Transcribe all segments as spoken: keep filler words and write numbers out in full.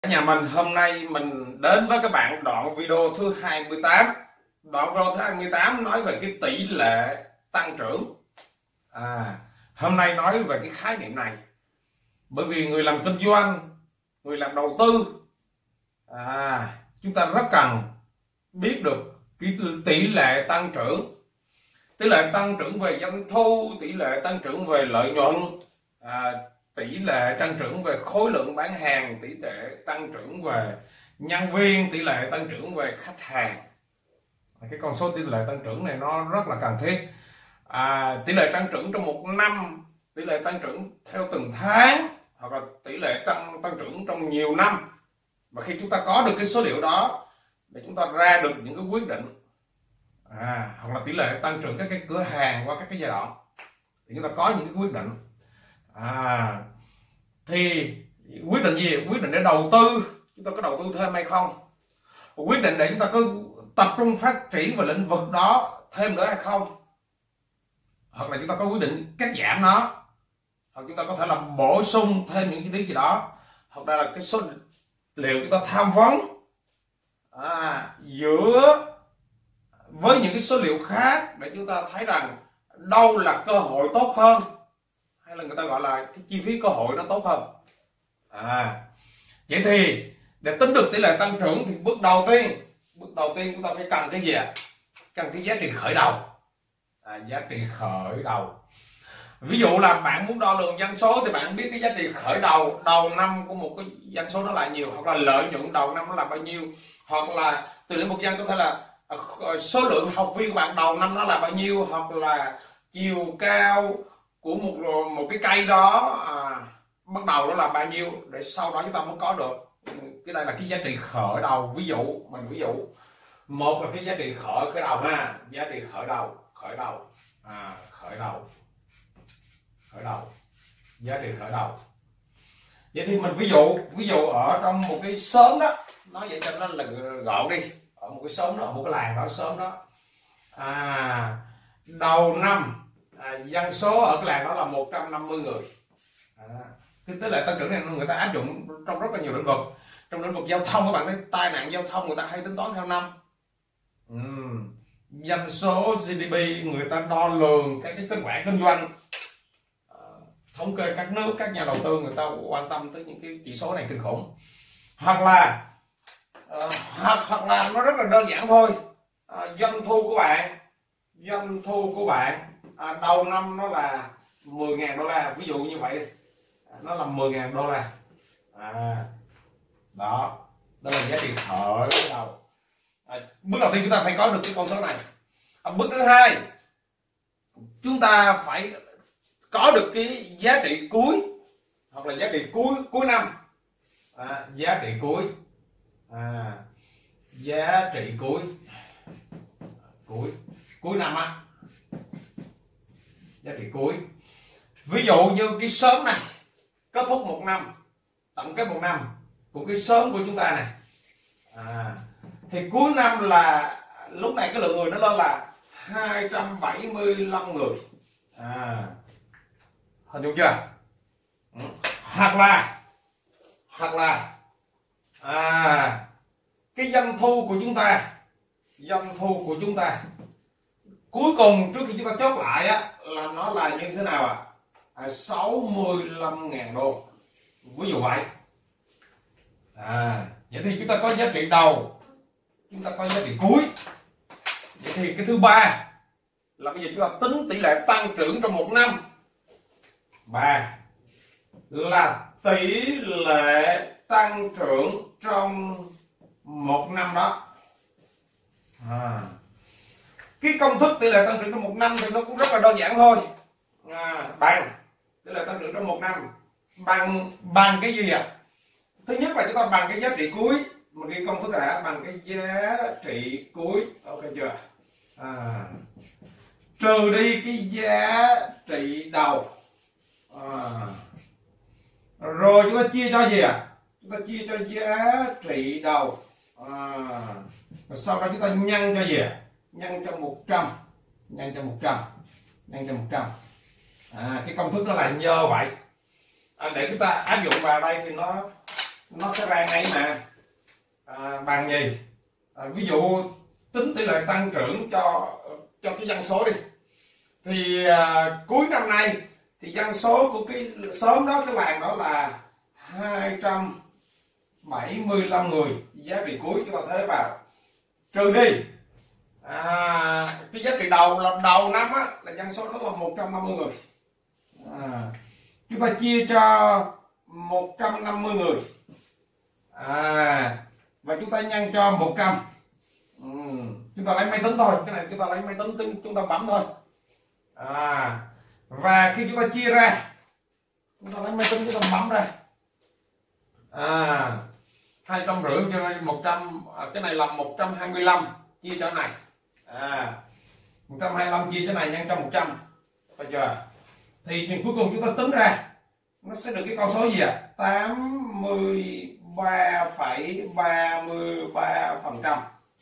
Nhà mình hôm nay mình đến với các bạn đoạn video thứ hai mươi tám. Đoạn video thứ hai mươi tám nói về cái tỷ lệ tăng trưởng. À, hôm nay nói về cái khái niệm này, bởi vì người làm kinh doanh, người làm đầu tư, à, chúng ta rất cần biết được cái tỷ lệ tăng trưởng, tỷ lệ tăng trưởng về doanh thu, tỷ lệ tăng trưởng về lợi nhuận, à, tỷ lệ tăng trưởng về khối lượng bán hàng, tỷ lệ tăng trưởng về nhân viên, tỷ lệ tăng trưởng về khách hàng. Cái con số tỷ lệ tăng trưởng này nó rất là cần thiết. À, tỷ lệ tăng trưởng trong một năm, tỷ lệ tăng trưởng theo từng tháng, hoặc là tỷ lệ tăng tăng trưởng trong nhiều năm. Và khi chúng ta có được cái số liệu đó để chúng ta ra được những cái quyết định, à, hoặc là tỷ lệ tăng trưởng các cái cửa hàng qua các cái giai đoạn, thì chúng ta có những cái quyết định. À, thì quyết định gì? Quyết định để đầu tư, chúng ta có đầu tư thêm hay không? Quyết định để chúng ta có tập trung phát triển vào lĩnh vực đó thêm nữa hay không? Hoặc là chúng ta có quyết định cắt giảm nó, hoặc chúng ta có thể là bổ sung thêm những chi tiết gì đó, hoặc là cái số liệu chúng ta tham vấn, à, giữa với những cái số liệu khác để chúng ta thấy rằng đâu là cơ hội tốt hơn, hay là người ta gọi là cái chi phí cơ hội nó tốt hơn. À, vậy thì để tính được tỷ lệ tăng trưởng thì bước đầu tiên bước đầu tiên chúng ta phải cần cái gì ạ? Cần cái giá trị khởi đầu. À, giá trị khởi đầu. Ví dụ là bạn muốn đo lường doanh số thì bạn biết cái giá trị khởi đầu đầu năm của một cái doanh số đó là nhiều, hoặc là lợi nhuận đầu năm nó là bao nhiêu, hoặc là từ lĩnh vực doanh có thể là số lượng học viên của bạn đầu năm nó là bao nhiêu, hoặc là chiều cao của một một cái cây đó, à, bắt đầu đó là bao nhiêu, để sau đó chúng ta mới có được cái đây là cái giá trị khởi đầu. Ví dụ mình ví dụ một là cái giá trị khởi khởi đầu ha, giá trị khởi đầu khởi đầu à, khởi đầu khởi đầu giá trị khởi đầu. Vậy thì mình ví dụ ví dụ ở trong một cái xóm đó, nói vậy cho nó là gọn đi, ở một cái xóm đó, ở một cái làng đó, xóm đó, à, đầu năm, à, dân số ở cái làng đó là một trăm năm mươi người. À, cái tỷ lệ tăng trưởng này người ta áp dụng trong rất là nhiều lĩnh vực. Trong lĩnh vực giao thông các bạn thấy tai nạn giao thông người ta hay tính toán theo năm. uhm. Doanh số giê đê pê người ta đo lường cái, cái kết quả kinh doanh, à, thống kê các nước, các nhà đầu tư người ta quan tâm tới những cái chỉ số này kinh khủng. Hoặc là uh, hoặc, hoặc là nó rất là đơn giản thôi, à, doanh thu của bạn doanh thu của bạn à, đầu năm nó là mười nghìn đô la, ví dụ như vậy đi, à, nó là mười nghìn đô la. À, đó đó là giá trị khởi đầu. À, bước đầu tiên chúng ta phải có được cái con số này. À, bước thứ hai chúng ta phải có được cái giá trị cuối, hoặc là giá trị cuối cuối năm. À, giá trị cuối à, giá trị cuối cuối cuối năm á, giá trị cuối. Ví dụ như cái sớm này kết thúc một năm, tổng kết một năm của cái sớm của chúng ta này, à, thì cuối năm là lúc này cái lượng người nó lên là hai trăm bảy mươi lăm người. À, hình dung chưa? Ừ. Hoặc là hoặc là à, cái doanh thu của chúng ta doanh thu của chúng ta cuối cùng trước khi chúng ta chốt lại á, là nó là như thế nào ạ? À? À, sáu mươi lăm nghìn đô, ví dụ vậy. À, vậy thì chúng ta có giá trị đầu, chúng ta có giá trị cuối. Vậy thì cái thứ ba là bây giờ chúng ta tính tỷ lệ tăng trưởng trong một năm. Ba là tỷ lệ tăng trưởng trong một năm đó. À, cái công thức tỷ lệ tăng trưởng trong một năm thì nó cũng rất là đơn giản thôi. À, bằng tỷ lệ tăng trưởng trong một năm bằng bằng cái gì ạ? À? Thứ nhất là chúng ta bằng cái giá trị cuối. Mình ghi công thức là bằng cái giá trị cuối, ok chưa? À, trừ đi cái giá trị đầu. À, rồi chúng ta chia cho gì ạ? À? Chúng ta chia cho giá trị đầu. À, và sau đó chúng ta nhân cho gì ạ? À? Nhân cho một trăm, nhân cho một trăm, nhân cho một trăm. À, cái công thức nó là nhờ vậy. À, để chúng ta áp dụng vào đây thì nó nó sẽ ra ngay mà. À, bằng gì? À, ví dụ tính tỷ lệ tăng trưởng cho cho cái dân số đi, thì à, cuối năm nay thì dân số của cái xóm đó, cái làng đó là hai trăm bảy mươi lăm người, giá trị cuối chúng ta thế vào, trừ đi à, cái giá trị đầu là đầu năm á, là dân số đó là một trăm năm mươi người, à, chúng ta chia cho một trăm năm mươi người, à, và chúng ta nhân cho một trăm. Ừ, chúng ta lấy máy tính thôi, cái này chúng ta lấy máy tính, tính chúng ta bấm thôi, à, và khi chúng ta chia ra, chúng ta lấy máy tính chúng ta bấm ra, à, hai trăm rưỡi cho nên một trăm, cái này là một trăm hai mươi lăm chia cho này, à, một trăm hai mươi lăm chia cho này nhân cho một trăm, bây giờ thì trên cuối cùng chúng ta tính ra nó sẽ được cái con số gì ạ? À? tám mươi ba phẩy ba mươi ba phần trăm.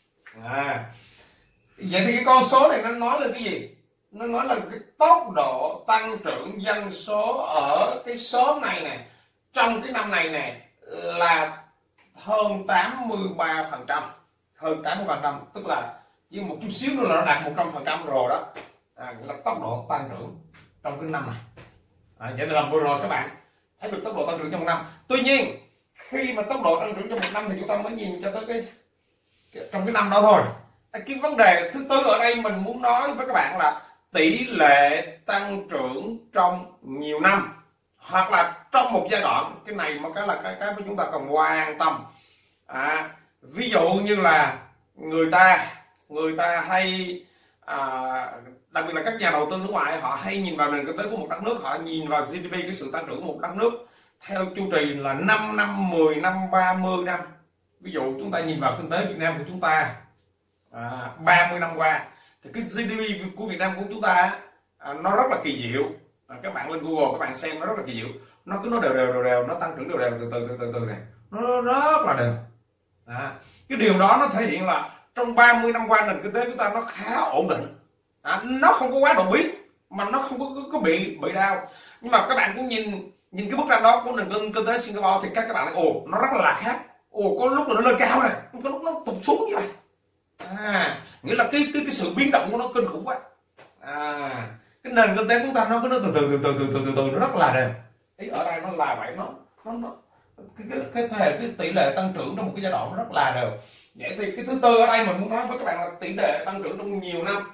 À, vậy thì cái con số này nó nói lên cái gì? Nó nói là cái tốc độ tăng trưởng dân số ở cái xóm này này trong cái năm này này là hơn tám mươi ba phần trăm, hơn tám mươi phần trăm, tức là chỉ một chút xíu nữa là nó đạt một trăm phần trăm rồi đó. À, nghĩa là tốc độ tăng trưởng trong cái năm này. À, vậy là vừa rồi các bạn thấy được tốc độ tăng trưởng trong một năm. Tuy nhiên khi mà tốc độ tăng trưởng trong một năm thì chúng ta mới nhìn cho tới cái, cái trong cái năm đó thôi. À, cái vấn đề thứ tư ở đây mình muốn nói với các bạn là tỷ lệ tăng trưởng trong nhiều năm hoặc là trong một giai đoạn. Cái này mà cái là cái cái mà chúng ta cần quan tâm. À, ví dụ như là người ta người ta hay à, đặc biệt là các nhà đầu tư nước ngoài, họ hay nhìn vào nền kinh tế của một đất nước, họ nhìn vào giê đê pê, cái sự tăng trưởng của một đất nước theo chu trình là năm năm, mười năm, ba mươi năm. Ví dụ chúng ta nhìn vào kinh tế Việt Nam của chúng ta à, ba mươi năm qua thì cái giê đê pê của Việt Nam của chúng ta à, nó rất là kỳ diệu. À, các bạn lên Google các bạn xem, nó rất là kỳ diệu, nó cứ nó đều đều đều đều, nó tăng trưởng đều đều từ từ từ từ từ này, nó rất là đều. À, cái điều đó nó thể hiện là trong ba mươi năm qua nền kinh tế của ta nó khá ổn định, à, nó không có quá đột biến mà nó không có, có, có bị bị đau. Nhưng mà các bạn cũng nhìn nhìn cái bức tranh đó của nền kinh, kinh tế Singapore thì các các bạn lại ồ nó rất là khác. Ồ, có lúc là nó lên cao này, có lúc nó tụt xuống như vậy. À, nghĩa là cái cái cái sự biến động của nó kinh khủng quá. À, cái nền kinh tế của ta nó cứ nó từ từ từ từ từ từ từ, từ nó rất là đều. Ý ở đây nó là vậy, nó nó nó cái cái cái, cái, cái tỷ lệ tăng trưởng trong một cái giai đoạn nó rất là đều. Vậy thì cái thứ tư ở đây mình muốn nói với các bạn là tỷ lệ tăng trưởng trong nhiều năm.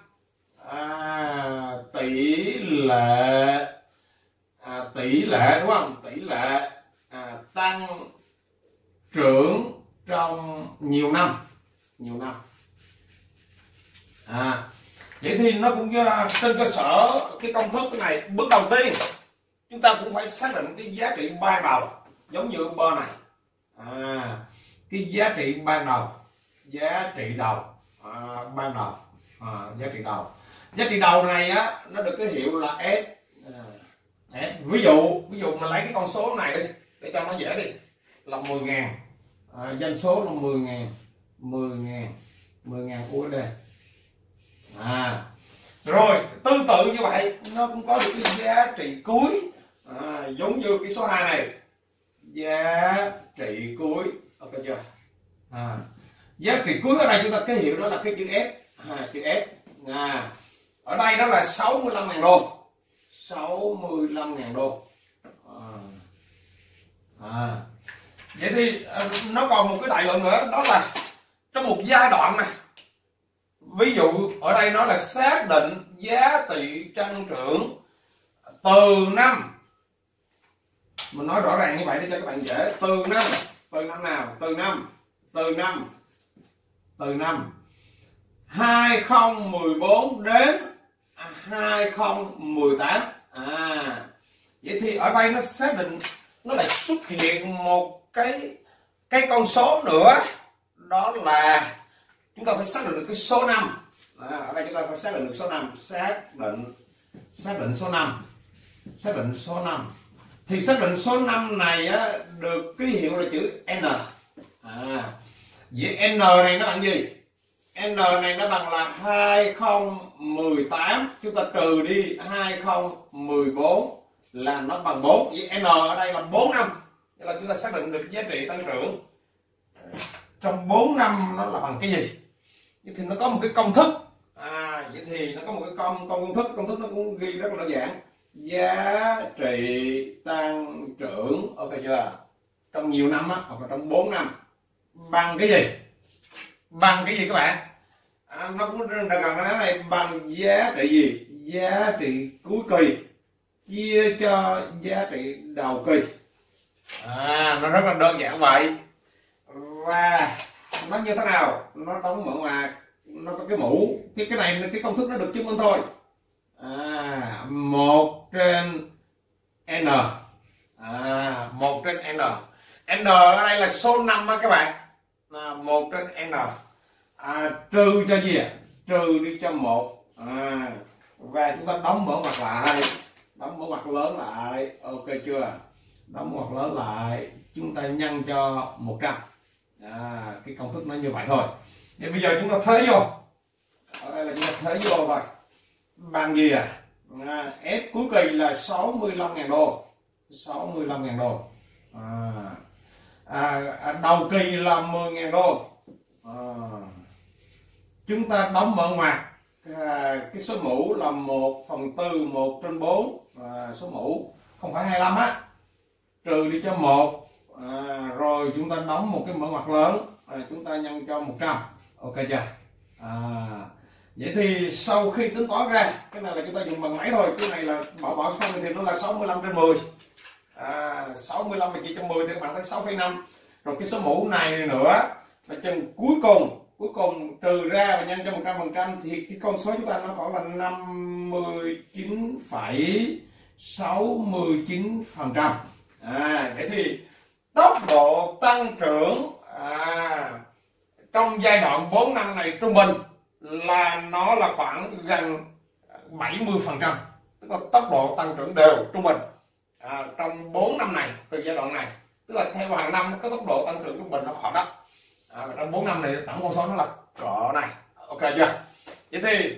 À, tỷ lệ à, tỷ lệ đúng không? Tỷ lệ à, tăng trưởng trong nhiều năm, nhiều năm. À, vậy thì nó cũng trên cơ sở cái công thức cái này, bước đầu tiên chúng ta cũng phải xác định cái giá trị ban đầu, giống như bên này. À, cái giá trị ban đầu, giá trị đầu à, ban đầu, à, giá trị đầu, giá trị đầu này á nó được cái hiệu là S. À, S. Ví dụ ví dụ mình lấy cái con số này đi để cho nó dễ đi, là mười ngàn, à, doanh số là mười ngàn, mười ngàn, mười ngàn u ét đê. À, rồi tương tự như vậy nó cũng có được cái giá trị cuối, à, giống như cái số hai này, giá trị cuối, ok chưa? À, giá trị cuối ở đây chúng ta cái hiệu đó là cái chữ S, à, chữ S. À, ở đây đó là sáu mươi lăm ngàn đô, sáu mươi lăm ngàn đô. À, à, vậy thì nó còn một cái đại lượng nữa, đó là trong một giai đoạn này, ví dụ ở đây nó là xác định giá trị tăng trưởng từ năm, mình nói rõ ràng như vậy để cho các bạn dễ, từ năm, từ năm nào, từ năm, từ năm, từ năm hai không một bốn đến hai không một tám. À, vậy thì ở đây nó xác định, nó lại xuất hiện một cái cái con số nữa, đó là chúng ta phải xác định được cái số năm. À, ở đây chúng ta phải xác định được số năm, xác định xác định số năm, xác định số năm. Thì xác định số năm này á, được ký hiệu là chữ N. À, vậy N này nó bằng gì? N này nó bằng là hai không một tám, chúng ta trừ đi hai không một bốn là nó bằng bốn. Vậy N ở đây là bốn năm. tức là chúng ta xác định được giá trị tăng trưởng trong bốn năm nó là bằng cái gì. Vậy thì nó có một cái công thức, à, vậy thì nó có một cái công công thức công thức nó cũng ghi rất là đơn giản: giá trị tăng trưởng, ok chưa, trong nhiều năm á, hoặc là trong bốn năm bằng cái gì, bằng cái gì các bạn, à, nó cũng gần gần cái này, bằng giá trị gì, giá trị cuối kỳ chia cho giá trị đầu kỳ. À, nó rất là đơn giản vậy. Và nó như thế nào, nó đóng mở ngoặc, nó có cái mũ, cái cái này cái công thức nó được chứng minh thôi. À, một trên n, à, một trên n, n ở đây là số năm á các bạn, à, một trên n, à, trừ cho gì ạ, trừ đi cho một, à, và chúng ta đóng mở ngoặc lại, đóng mở ngoặc lớn lại, ok chưa, đóng mở ngoặc lớn lại, chúng ta nhân cho một trăm. À, cái công thức nó như vậy thôi. Thì bây giờ chúng ta thế vô, ở đây là chúng ta thế vô thôi, bằng gì à, à S cuối kỳ là sáu mươi lăm nghìn đô, sáu mươi lăm nghìn đô, à, à, đầu kỳ là mười nghìn đô, à, chúng ta đóng mở ngoặc, à, cái số mũ là một phần tư, một trên bốn, à, số mũ không phải hai mươi lăm á, trừ đi cho một, à, rồi chúng ta đóng một cái mở ngoặc lớn, à, chúng ta nhân cho một trăm, ok chưa. À, vậy thì sau khi tính toán ra, cái này là chúng ta dùng bằng máy thôi, cái này là bảo bảo không thì nó là sáu mươi lăm trên mười, à, sáu mươi lăm mà chia cho mười thì các bạn thấy sáu phẩy năm, rồi cái số mũ này nữa là chân cuối cùng, cuối cùng trừ ra và nhân cho một trăm phần trăm thì cái con số chúng ta nó còn là năm mươi chín phẩy sáu mươi chín phần trăm. À, vậy thì tốc độ tăng trưởng, à, trong giai đoạn bốn năm này trung bình là nó là khoảng gần bảy mươi phần trăm, tức là tốc độ tăng trưởng đều trung bình, à, trong bốn năm này, từ giai đoạn này, tức là theo hàng năm cái tốc độ tăng trưởng trung bình nó khoảng đó, à, trong bốn năm này tổng con số nó là cỡ này, ok chưa. Vậy thì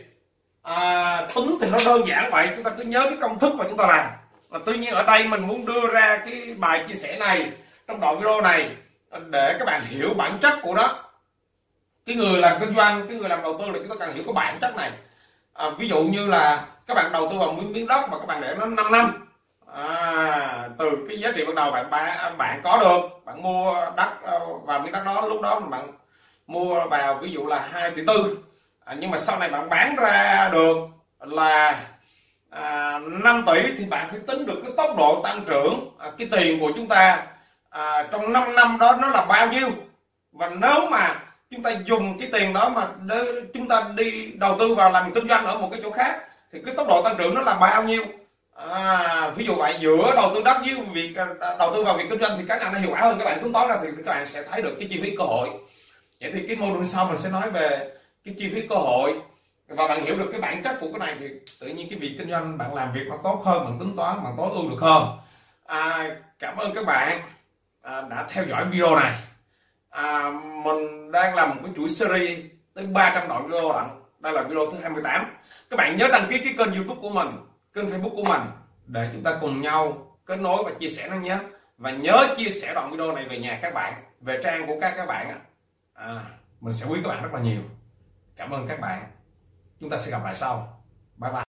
à, tính thì nó đơn giản vậy, chúng ta cứ nhớ cái công thức và chúng ta làm. Và tuy nhiên ở đây mình muốn đưa ra cái bài chia sẻ này trong đoạn video này để các bạn hiểu bản chất của nó. Cái người làm kinh doanh, cái người làm đầu tư là chúng ta cần hiểu cái bản chất này. À, ví dụ như là các bạn đầu tư vào miếng miếng đất mà các bạn để nó năm năm, à, từ cái giá trị ban đầu bạn bạn, bạn có được, bạn mua đất vào miếng đất đó, lúc đó bạn mua vào ví dụ là hai tỷ tư, à, nhưng mà sau này bạn bán ra được là à, năm tỷ thì bạn phải tính được cái tốc độ tăng trưởng, à, cái tiền của chúng ta à, trong năm năm đó nó là bao nhiêu. Và nếu mà chúng ta dùng cái tiền đó mà để chúng ta đi đầu tư vào làm kinh doanh ở một cái chỗ khác thì cái tốc độ tăng trưởng nó là bao nhiêu. À, ví dụ vậy, giữa đầu tư đất với việc đầu tư vào việc kinh doanh thì cái nào nó hiệu quả hơn, các bạn tính toán ra thì các bạn sẽ thấy được cái chi phí cơ hội. Vậy thì cái module sau mình sẽ nói về cái chi phí cơ hội, và bạn hiểu được cái bản chất của cái này thì tự nhiên cái việc kinh doanh bạn làm việc nó tốt hơn, bạn tính toán bạn tối ưu được hơn. À, cảm ơn các bạn à, đã theo dõi video này. À, mình đang làm một cái chuỗi series tới ba trăm đoạn video lận. Đây là video thứ hai mươi tám. Các bạn nhớ đăng ký cái kênh YouTube của mình, kênh Facebook của mình để chúng ta cùng nhau kết nối và chia sẻ nó nhé. Và nhớ chia sẻ đoạn video này về nhà các bạn, về trang của các các bạn. À, mình sẽ quý các bạn rất là nhiều. Cảm ơn các bạn. Chúng ta sẽ gặp lại sau. Bye bye.